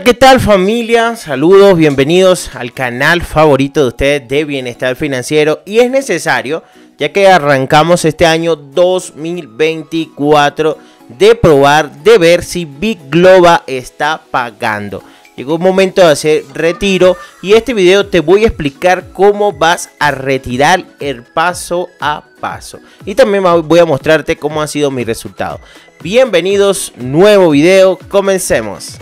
¿Qué tal, familia? Saludos, bienvenidos al canal favorito de ustedes de bienestar financiero. Y es necesario, ya que arrancamos este año 2024, de probar, de ver si Big Globa está pagando. Llegó un momento de hacer retiro y este video te voy a explicar cómo vas a retirar el paso a paso. Y también voy a mostrarte cómo ha sido mi resultado. Bienvenidos, nuevo video, comencemos.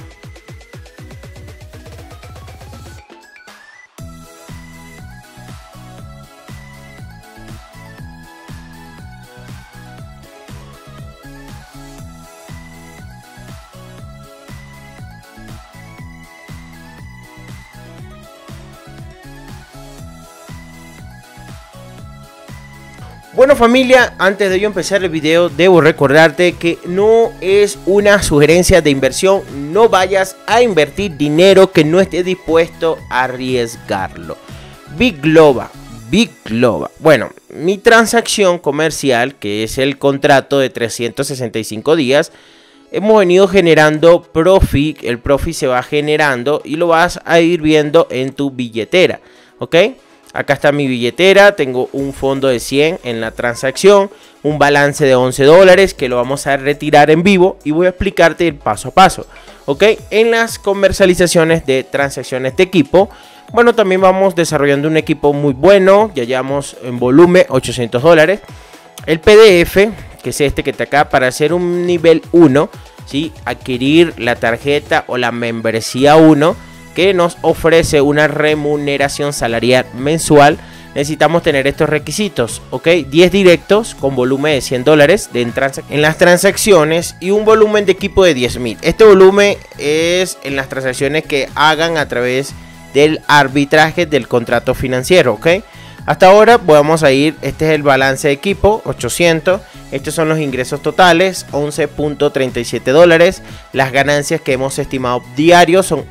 Bueno, familia, antes de yo empezar el video debo recordarte que no es una sugerencia de inversión. No vayas a invertir dinero que no estés dispuesto a arriesgarlo. Big Globa. Bueno, mi transacción comercial, que es el contrato de 365 días, hemos venido generando profit. El profit se va generando y lo vas a ir viendo en tu billetera, ¿ok? Acá está mi billetera, tengo un fondo de 100 en la transacción, un balance de 11 dólares que lo vamos a retirar en vivo y voy a explicarte el paso a paso, ¿ok? En las comercializaciones de transacciones de equipo, bueno, también vamos desarrollando un equipo muy bueno, ya llevamos en volumen 800 dólares. El PDF, que es este que está acá, para hacer un nivel 1, ¿sí? Adquirir la tarjeta o la membresía 1, que nos ofrece una remuneración salarial mensual. Necesitamos tener estos requisitos, ¿ok? 10 directos con volumen de 100 dólares en las transacciones y un volumen de equipo de 10.000. Este volumen es en las transacciones que hagan a través del arbitraje del contrato financiero, ¿ok? Hasta ahora vamos a ir, este es el balance de equipo, 800. Estos son los ingresos totales, 11.37 dólares. Las ganancias que hemos estimado diarios son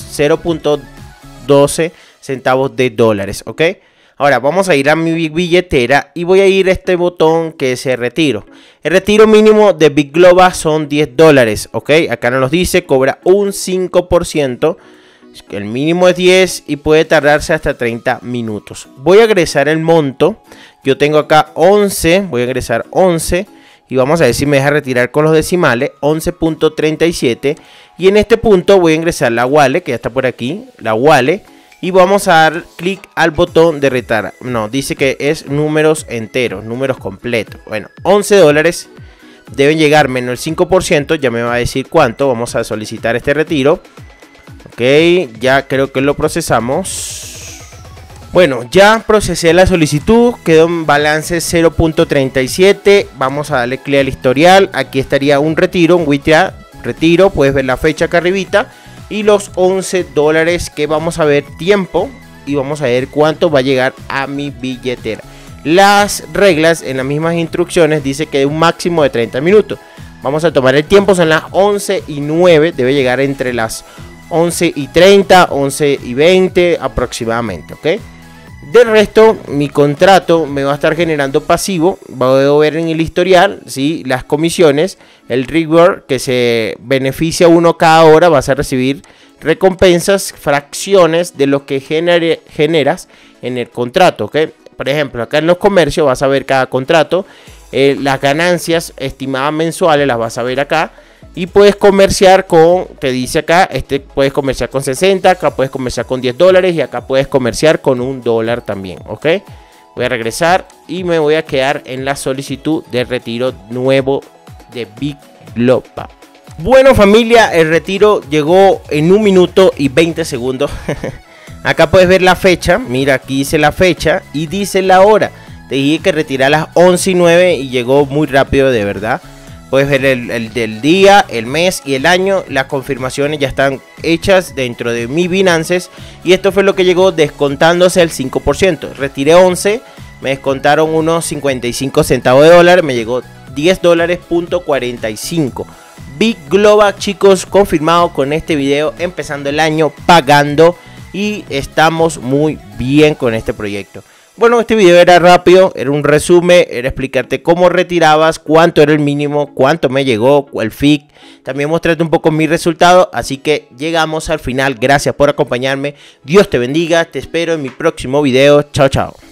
0.12 centavos de dólares, ¿ok? Ahora vamos a ir a mi billetera y voy a ir a este botón que es el retiro. El retiro mínimo de Big Globa son 10 dólares, ¿ok? Acá nos dice, cobra un 5%. El mínimo es 10 y puede tardarse hasta 30 minutos. Voy a agregar el monto. Yo tengo acá 11. Voy a agregar 11. Y vamos a ver si me deja retirar con los decimales. 11.37. Y en este punto voy a ingresar la wallet, que ya está por aquí. La wallet. Y vamos a dar clic al botón de retirar. No, dice que es números enteros, números completos. Bueno, 11 dólares. Deben llegar menos el 5%. Ya me va a decir cuánto. Vamos a solicitar este retiro. Ok, ya creo que lo procesamos. Bueno, ya procesé la solicitud. Quedó en balance 0.37. Vamos a darle clic al historial. Aquí estaría un retiro, un withdraw, retiro. Puedes ver la fecha acá arribita. Y los 11 dólares que vamos a ver tiempo. Y vamos a ver cuánto va a llegar a mi billetera. Las reglas en las mismas instrucciones dice que hay un máximo de 30 minutos. Vamos a tomar el tiempo, son las 11:09. Debe llegar entre las 11:30, 11:20 aproximadamente, ¿ok? De resto, mi contrato me va a estar generando pasivo. Voy a ver en el historial, ¿sí? Las comisiones, el reward, que se beneficia uno cada hora. Vas a recibir recompensas, fracciones de lo que generas en el contrato, ¿ok? Por ejemplo, acá en los comercios vas a ver cada contrato. Las ganancias estimadas mensuales las vas a ver acá. Y puedes comerciar con, te dice acá, puedes comerciar con 60, acá puedes comerciar con 10 dólares y acá puedes comerciar con $1 también, ¿ok? Voy a regresar y me voy a quedar en la solicitud de retiro nuevo de Big Globa. Bueno, familia, el retiro llegó en 1 minuto y 20 segundos. Acá puedes ver la fecha, mira, aquí dice la fecha y dice la hora. Te dije que retirar a las 11:09 y llegó muy rápido, de verdad. Puedes ver el del día, el mes y el año. Las confirmaciones ya están hechas dentro de mi Binance. Y esto fue lo que llegó descontándose el 5%. Retiré 11, me descontaron unos 55 centavos de dólar. Me llegó 10 dólares.45. Big Globa, chicos, confirmado con este video. Empezando el año pagando. Y estamos muy bien con este proyecto. Bueno, este video era rápido, era un resumen, era explicarte cómo retirabas, cuánto era el mínimo, cuánto me llegó, el FIC. También mostrarte un poco mi resultado, así que llegamos al final. Gracias por acompañarme, Dios te bendiga, te espero en mi próximo video. Chao, chao.